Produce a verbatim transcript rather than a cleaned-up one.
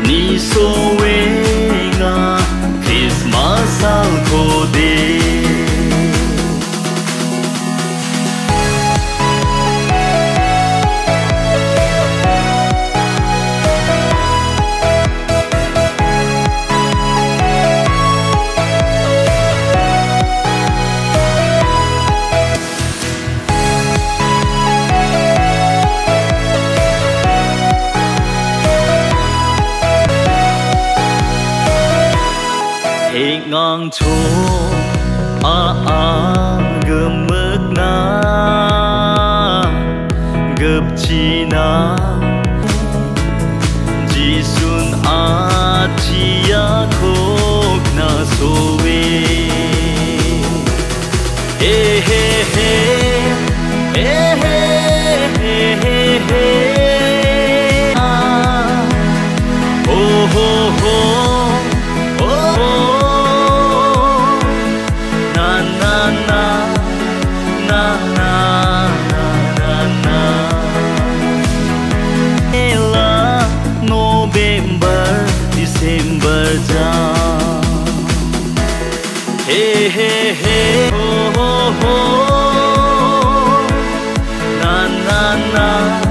Ni so we nga Christmas al ko de ngang chô a a gầm mực na gập chi na ji sun a chi ya khok na so we he he he he he he he ho ho ho December ja hey hey hey ho ho ho na na na